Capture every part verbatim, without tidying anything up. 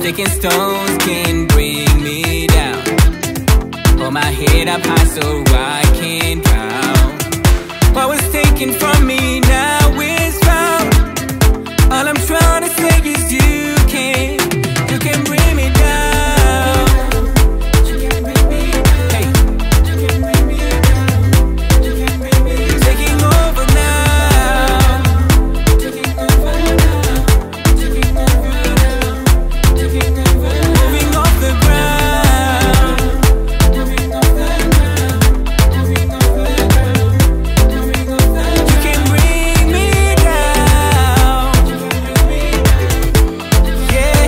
Sticking stones can bring me down. Hold my head up high so I can drown. What was taken from me now is found. All I'm trying to say is you can, you can bring me down. You can bring me down. Hey, you can bring me down. You can bring me down. Taking over now. Taking over now. Taking over now. Taking over now. Moving off the ground. Moving off the ground. Moving off the ground. Moving off the ground. You can bring me down. You can bring me down. Yeah.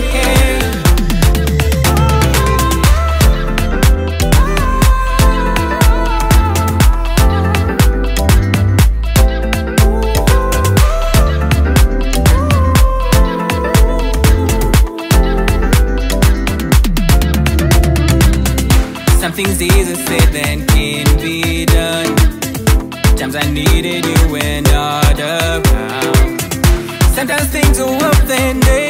Something's easier said than can be done. Times I needed you when not around. Sometimes things are up, then they